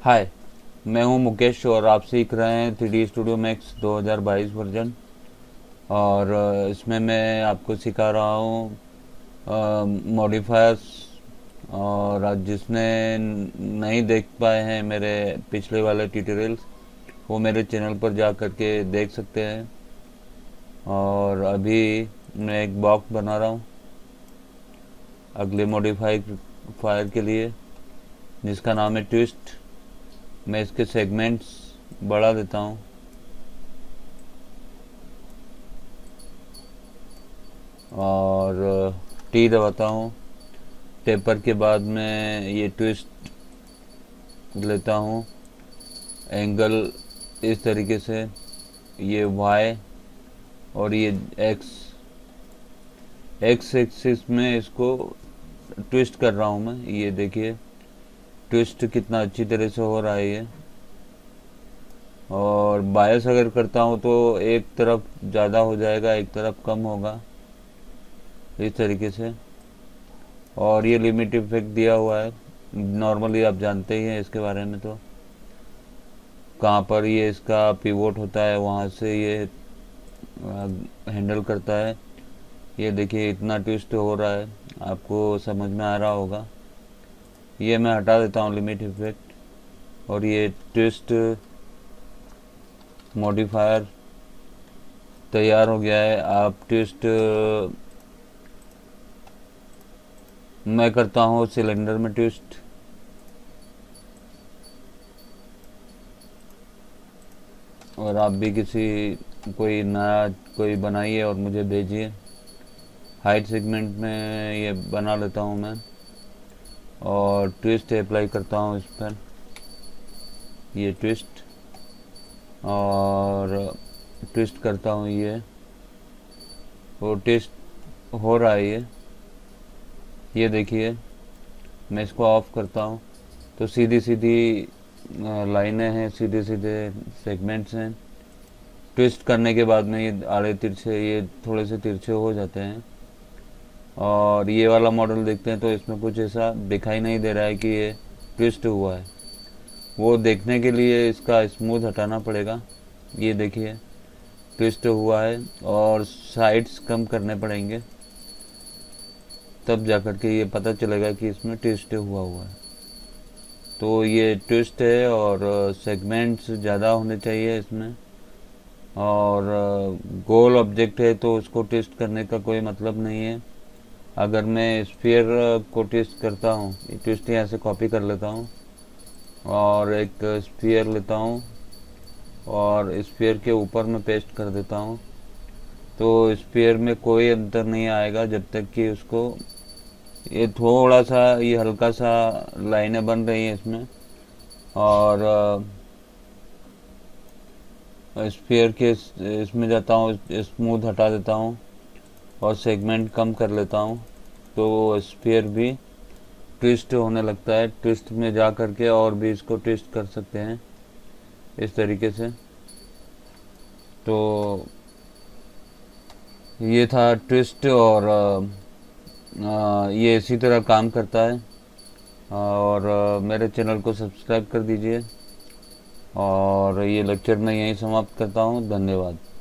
हाय, मैं हूं मुकेश और आप सीख रहे हैं 3D स्टूडियो मैक्स 2022 वर्जन। और इसमें मैं आपको सिखा रहा हूं मॉडिफायर्स। और आज जिसने नहीं देख पाए हैं मेरे पिछले वाले ट्यूटोरियल्स, वो मेरे चैनल पर जा कर के देख सकते हैं। और अभी मैं एक बॉक्स बना रहा हूं अगले मॉडिफायर के लिए, जिसका नाम है ट्विस्ट। मैं इसके सेगमेंट्स बढ़ा देता हूँ और टी दबाता हूँ। टेपर के बाद में ये ट्विस्ट लेता हूँ एंगल इस तरीके से, ये वाई और ये एक्स एक्सिस में इसको ट्विस्ट कर रहा हूँ मैं। ये देखिए ट्विस्ट कितना अच्छी तरह से हो रहा है ये। और बायस अगर करता हूँ तो एक तरफ ज़्यादा हो जाएगा, एक तरफ कम होगा, इस तरीके से। और ये लिमिट इफेक्ट दिया हुआ है, नॉर्मली आप जानते ही हैं इसके बारे में। तो कहाँ पर ये इसका पिवोट होता है वहाँ से ये हैंडल करता है। ये देखिए इतना ट्विस्ट हो रहा है, आपको समझ में आ रहा होगा। ये मैं हटा देता हूँ लिमिट इफेक्ट। और ये ट्विस्ट मॉडिफायर तैयार हो गया है। आप ट्विस्ट मैं करता हूँ सिलेंडर में ट्विस्ट। और आप भी कोई नया कोई बनाइए और मुझे भेजिए। हाइट सेगमेंट में ये बना लेता हूँ मैं और ट्विस्ट अप्लाई करता हूँ इस पर, ये ट्विस्ट। और ट्विस्ट करता हूँ ये, और ट्विस्ट हो रहा है ये देखिए। मैं इसको ऑफ करता हूँ तो सीधी सीधी लाइनें हैं, सीधे सीधे सेगमेंट्स हैं। ट्विस्ट करने के बाद में ये आड़े तिरछे, ये थोड़े से तिरछे हो जाते हैं। और ये वाला मॉडल देखते हैं तो इसमें कुछ ऐसा दिखाई नहीं दे रहा है कि ये ट्विस्ट हुआ है। वो देखने के लिए इसका स्मूथ हटाना पड़ेगा। ये देखिए ट्विस्ट हुआ है और साइड्स कम करने पड़ेंगे, तब जाकर के ये पता चलेगा कि इसमें ट्विस्ट हुआ है। तो ये ट्विस्ट है और सेगमेंट्स ज़्यादा होने चाहिए इसमें। और गोल ऑब्जेक्ट है तो उसको ट्विस्ट करने का कोई मतलब नहीं है। अगर मैं स्फीयर को ट्विस्ट करता हूँ, ट्विस्ट यहाँ से कॉपी कर लेता हूँ और एक स्फीयर लेता हूँ और स्फीयर के ऊपर में पेस्ट कर देता हूँ, तो स्फीयर में कोई अंतर नहीं आएगा जब तक कि उसको ये थोड़ा सा, ये हल्का सा लाइनें बन रही हैं इसमें। और स्फीयर के इसमें जाता हूँ, स्मूथ हटा देता हूँ और सेगमेंट कम कर लेता हूँ, तो स्फीयर भी ट्विस्ट होने लगता है। ट्विस्ट में जा करके और भी इसको ट्विस्ट कर सकते हैं इस तरीके से। तो ये था ट्विस्ट और ये इसी तरह काम करता है। और मेरे चैनल को सब्सक्राइब कर दीजिए। और ये लेक्चर मैं यहीं समाप्त करता हूँ। धन्यवाद।